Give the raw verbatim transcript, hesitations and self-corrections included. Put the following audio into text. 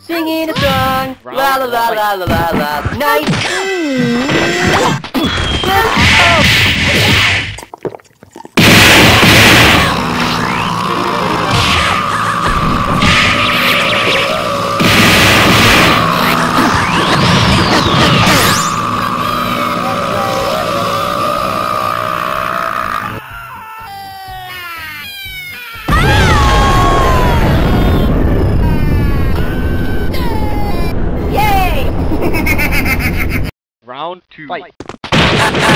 Singing a song, la la la la la la la. Nice. Round two. Fight.